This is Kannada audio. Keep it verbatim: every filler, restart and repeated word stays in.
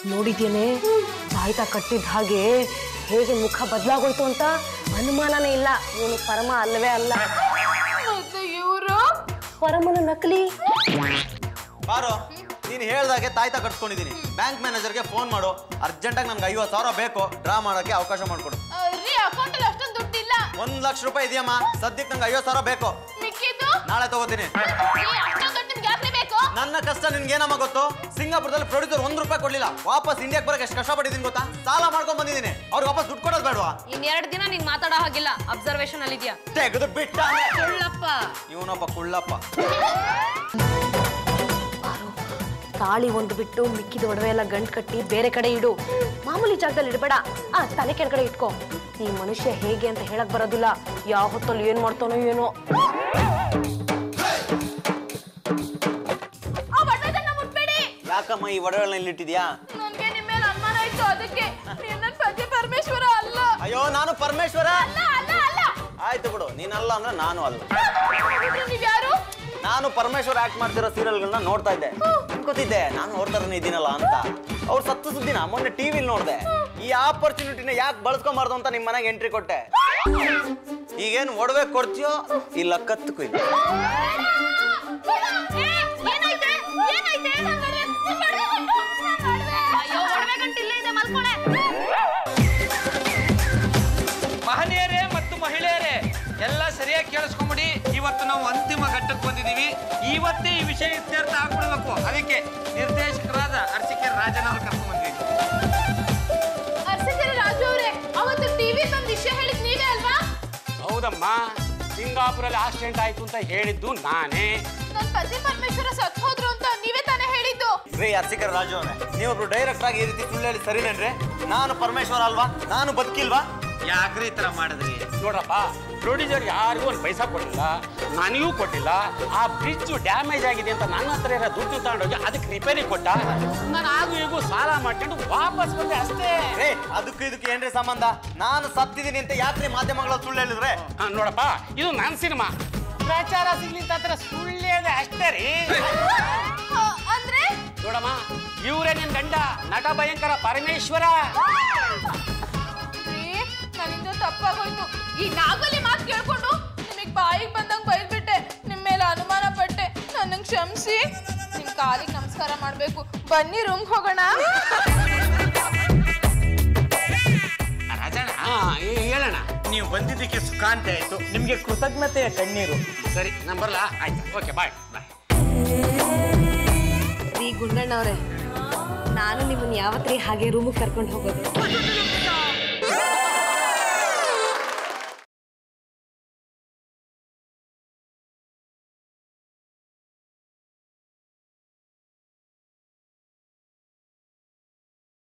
ನೋಡಿದ್ದೇನೆ ತಾಯ್ತ ಕಟ್ಟಿದ ಹಾಗೆ ಹೇಗೆ ಮುಖ ಬದಲಾಗೋಯ್ತು ಅಂತ ಅನುಮಾನನೇ ಇಲ್ಲ. ಇವನು ಪರಮ ಅಲ್ಲವೇ ಅಲ್ಲ. ಇವರು ಪರಮನ ನಕಲಿ. ಬಾರೋ, ನೀನು ಹೇಳ್ದಾಗೆ ತಾಯ್ತ ಕಟ್ಸ್ಕೊಂಡಿದ್ದೀನಿ. ಬ್ಯಾಂಕ್ ಮ್ಯಾನೇಜರ್ಗೆ ಫೋನ್ ಮಾಡು, ಅರ್ಜೆಂಟಾಗಿ ನನ್ಗೆ ಐವತ್ತು ಸಾವಿರ ಬೇಕು, ಡ್ರಾ ಮಾಡೋಕ್ಕೆ ಅವಕಾಶ ಮಾಡ್ಕೊಡು. ಅಕೌಂಟಲ್ಲಿ ಅಷ್ಟೊಂದು ದುಡ್ಡಿಲ್ಲ. ಒಂದ್ ಲಕ್ಷ ರೂಪಾಯಿ ಇದೆಯಮ್ಮ, ಸದ್ಯಕ್ಕೆ ನಂಗೆ ಐವತ್ತು ಸಾವಿರ ಬೇಕು. ನಾಳೆ ತಗೋತೀನಿ. ನನ್ನ ಕಷ್ಟ ನಿನ್ಗೇನಮ್ಮ ಗೊತ್ತು? ಸಿಂಗಾಪುರದಲ್ಲಿ ಪ್ರೊಡ್ಯೂಸರ್ ಒಂದ್ ರೂಪಾಯಿ ಕೊಡ್ಲಿಲ್ಲ, ವಾಪಸ್ ಇಂಡಿಯಾಕ್ ಬರಕ್ಕೆ ಎಷ್ಟು ಕಷ್ಟಪಟ್ಟಿದ್ದೀನಿ ಗೊತ್ತಾ? ಸಾಲ ಮಾಡ್ಕೊಂಡ್ ಬಂದಿದ್ದೀನಿ. ಅವ್ರಿಗೆ ವಾಪಸ್ ದುಡ್ಡು ಕೊಡೋದು ಬೇಡವಾ? ಇನ್ ಎರಡು ದಿನ ನೀನ್ ಮಾತಾಡೋ ಹಾಗಿಲ್ಲ, ಅಬ್ಸರ್ವೇಷನ್ ಅಲ್ಲಿ ಇದೆಯಾ? ತೆಗೆದು ಬಿಟ್ಟ ಕುಳ್ಳಪ್ಪ. ಇವನೊಬ್ಬ ಕುಳ್ಳಪ್ಪ. ತಾಳಿ ಒಂದು ಬಿಟ್ಟು ಮಿಕ್ಕಿದ ಒಡವೆ ಎಲ್ಲ ಗಂಟು ಕಟ್ಟಿ ಬೇರೆ ಕಡೆ ಇಡು. ಮಾಮೂಲಿ ಜಾಗದಲ್ಲಿ ಇಡಬೇಡ. ಆ ತಲೆ ಕೆಳಗಡೆ ಇಟ್ಕೋ. ಈ ಮನುಷ್ಯ ಹೇಗೆ ಅಂತ ಹೇಳಕ್ ಬರೋದಿಲ್ಲ. ಯಾವ ಹೊತ್ತಲ್ಲಿ ಏನ್ ಮಾಡ್ತಾನೋ ಏನೋ. ಯಾಕಮ್ಮ ಈ ಒಡವೆಗಳನ್ನ ಇಲ್ಲಿಟ್ಟಿದ್ಯಾ? ನನಗೆ ನಿಮ್ಮ ಮೇಲೆ ಅನುಮಾನ ಇತ್ತು, ಅದಕ್ಕೆ. ನೀನು ನನ್ನ ಪತಿ ಪರಮೇಶ್ವರ ಅಲ್ಲ. ಅಯ್ಯೋ, ನಾನು ಪರಮೇಶ್ವರ ಅಲ್ಲ ಅಲ್ಲ ಅಲ್ಲ. ಆಯ್ತು ಬಿಡು, ನೀನಲ್ಲ ಅಂದ್ರೆ ನಾನು ಅಲ್ಲ. ನೀವ್ ಯಾರು? ನಾನು ಪರಮೇಶ್ವರ್ ಆಕ್ಟ್ ಮಾಡ್ತಿರೋ ಸೀರಿಯಲ್ಗಳನ್ನ ನೋಡ್ತಾ ಇದ್ದೆ. ಗೊತ್ತಿದ್ದೆ ನಾನು ನೋಡ್ತಾರನೇ ಇದ್ದೀನಲ್ಲ ಅಂತ. ಅವ್ರು ಸತ್ತು ಸುದ್ದಿನ ಮೊನ್ನೆ ಟಿವಿಲಿ ನೋಡ್ದೆ. ಈ ಆಪರ್ಚುನಿಟಿನ ಯಾಕೆ ಬಳಸ್ಕೊಂಬಾರ್ದು ಅಂತ ನಿಮ್ಮ ಮನೆಗೆ ಎಂಟ್ರಿ ಕೊಟ್ಟೆ. ಈಗೇನು ಒಡವೆ ಕೊಡ್ತೀಯೋ ಇಲ್ಲ ಕತ್ತಕ್ಕೂ ಇಲ್ಲ. ಮಹನೀಯರೇ ಮತ್ತು ಮಹಿಳೆಯರೇ ಎಲ್ಲ ಸರಿಯಾಗಿ ಕೇಳಿಸ್ಕೊಂಬಿಡಿ. ಇವತ್ತು ನಾವು ಅಂತಿಮ ಘಟ್ಟಕ್ಕೆ ಬಂದಿದ್ದೀವಿ. ಇವತ್ತೇ ಈ ವಿಷಯ ಇತ್ಯರ್ಥ ಆಗ್ಬಿಡ್ಬೇಕು. ಅದಕ್ಕೆ ನಿರ್ದೇಶಕರಾದ ಅರ್ಸಿಕೆರೆ ರಾಜನ್ ಅವ್ರು ಕರ್ಕೊಂಡು ಬಂದಿದ್ದೀವಿ. ಅರ್ಸಿಕೆರೆ ರಾಜು ಅವರೇ, ಅವತ್ತು ಟಿವಿ ಒಂದು ವಿಷಯ ಹೇಳಿದ್ ನೀವೇ ಅಲ್ವಾ? ಹೌದಮ್ಮ, ಸಿಂಗಾಪುರಲ್ಲಿ ಆಕ್ಸಿಡೆಂಟ್ ಆಯ್ತು ಅಂತ ಹೇಳಿದ್ದು ನಾನೇ. ನನ್ನ ಪತಿ ಪರಮೇಶ್ವರ ಸತ್ ಹೋದ್ರು ಅಂತ ನೀವೇ ತಾನೇ ಹೇಳಿದ್ದು. ರೇ ಅರ್ಸಿಕೆರೆ ರಾಜು ಅವರೇ, ನೀವೊಬ್ರು ಡೈರೆಕ್ಟ್ ಆಗಿ ಈ ರೀತಿ ಸುಳ್ಳು ಹೇಳಿ ಸರಿನೇನ್ರಿ? ನಾನು ಪರಮೇಶ್ವರ ಅಲ್ವಾ? ನಾನು ಬದುಕಿಲ್ವಾ? ಯಾಕ್ರಿ ಈ ತರ ಮಾಡಿದ್ರಿ? ನೋಡ್ರಪ್ಪ, ಪ್ರೊಡ್ಯೂಸರ್ ಯಾರಿಗೂ ಒಂದು ಪೈಸಾ ಕೊಟ್ಟಿಲ್ಲ, ನನಗೂ ಕೊಟ್ಟಿಲ್ಲ. ಆ ಬ್ರಿಡ್ಜ್ ಡ್ಯಾಮೇಜ್ ಆಗಿದೆ ಅಂತ ನನ್ನ ಹತ್ರ ಇರೋ ದುಡ್ಡು ತಗೊಂಡೋಗಿ ಅದಕ್ಕೆ ರಿಪೇರಿ ಕೊಟ್ಟ. ನಾನು ಆಗು ಈಗೂ ಸಾಲ ಮಾಡ್ಕೊಂಡು ವಾಪಸ್ ಬಂದೆ ಅಷ್ಟೇ. ರೇ, ಅದಕ್ಕೂ ಇದಕ್ಕೆ ಏನ್ರಿ ಸಂಬಂಧ? ನಾನು ಸತ್ತಿದ್ದೀನಿ ಅಂತ ಯಾಕ್ರಿ ಮಾಧ್ಯಮಗಳಲ್ಲಿ ಸುಳ್ಳು ಹೇಳಿದ್ರೆ? ನೋಡಪ್ಪ, ಇದು ನನ್ನ ಸಿನಿಮಾ, ಪ್ರಚಾರ ಸಿಗ್ಲಿ ಅಂತ ಸುಳ್ಳು ಹೇಳಿದೆ ಅಷ್ಟೇ ರೀ. ಅಂದ್ರೆ ನೋಡಮ್ಮ, ಇವರೇ ನಿನ್ ಗಂಡ ನಟ ಭಯಂಕರ ಪರಮೇಶ್ವರ. ನನ್ನಿಂದ ತಪ್ಪಾಗೋಯ್ತು. ಈ ನಾಗಲಿ ಮಾತು ಕೇಳ್ಕೊಂಡು ನಿಮಗ್ ಬಾಯಿಗೆ ಬಂದಂಗ್ ಬೈದ್ಬಿಟ್ಟೆ. ನಿಮ್ ಮೇಲೆ ಅನುಮಾನ ಪಟ್ಟೆ. ನನಗ್ ಕ್ಷಮಿಸಿ. ನಿಮ್ ಕಾಲಿಗೆ ನಮಸ್ಕಾರ ಮಾಡ್ಬೇಕು. ಬನ್ನಿ ರೂಮ್ ಹೋಗೋಣ. ರಾಜಣ್ಣ, ಹೇಳೋಣ. ನೀವು ಬಂದಿದ್ದಕ್ಕೆ ಸುಖ ಅಂತ ಆಯ್ತು. ನಿಮ್ಗೆ ಕೃತಜ್ಞತೆಯ ಕಣ್ಣೀರು. ಸರಿ, ನಾನು ಬರಲ್ಲ. ಆಯ್ತು, ಓಕೆ, ಬಾಯ್ ಬಾಯ್. ರೀ ಗುಂಡಣ್ಣವ್ರೆ, ನಾನು ನಿಮ್ಮನ್ನ ಯಾವತ್ರೀ ಹಾಗೆ ರೂಮಿಗೆ ಕರ್ಕೊಂಡು ಹೋಗೋದು?